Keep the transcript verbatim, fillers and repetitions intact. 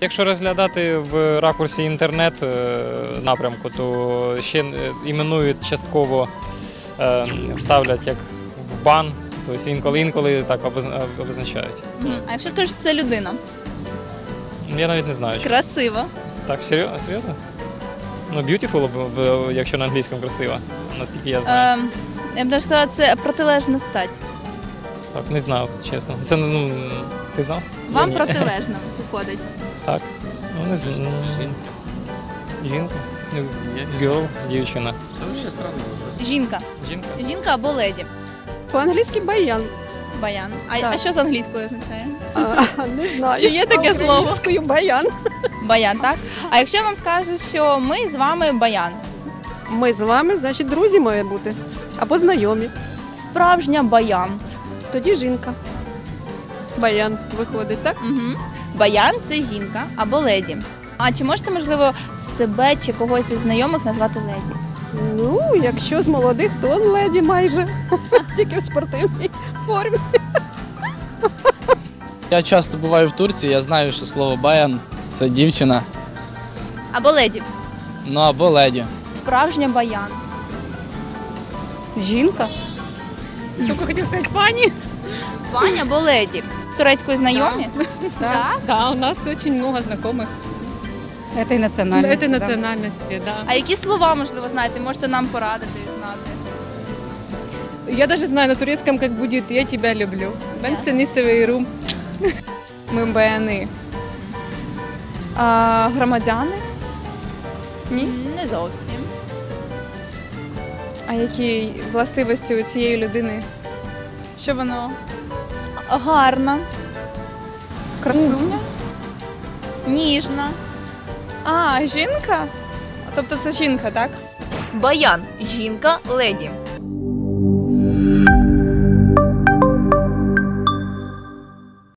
Якщо розглядати в ракурсі інтернет-напрямку, то ще іменують частково, вставлять як в бан, тобто інколи-інколи так обозначають. А якщо скажеш, що це людина? Я навіть не знаю. Красиво. Так, серйозно? Ну, beautiful, якщо на англійському красиво, наскільки я знаю. Ем, я б навіть сказала, це протилежна стать. Так, не знав, чесно. Це, ну, ти знав? Вам протилежно виходить. Так. Ну, не знаю. Жінка. Girl, дівчина. Жінка. Жінка? Жінка або леді. По-англійськи баян. Баян. А, Так. а що з англійською означає? А, не знаю. Чи є таке слово? Українською баян. Баян, так? А якщо я вам скажу, що ми з вами баян? Ми з вами, значить, друзі має бути. Або знайомі. Справжня баян. Тоді жінка. Баян виходить, так? Угу. Баян – це жінка або леді. А чи можете, можливо, себе чи когось із знайомих назвати леді? Ну, якщо з молодих, то леді майже. Тільки в спортивній формі. Я часто буваю в Турції, я знаю, що слово баян – це дівчина, Або леді. ну або леді. Справжня баян. Жінка. Только хотів сказати пані. Пані або леді. Турецькою знайомі? Да, да, у нас очень много знакомых Этой национальности. этой да. национальности, да. А які слова, можливо, знаєте, можете нам порадити і знати? Я даже знаю на турецком, как будет «Я тебя люблю». Ben seni seviyorum. Ми баяни. А, громадяни? Ні? Не зовсім. А які властивості у цієї людини? Що воно? Гарна, Красуня? ніжна. А, жінка? Тобто це жінка, так? Баян – жінка, леді.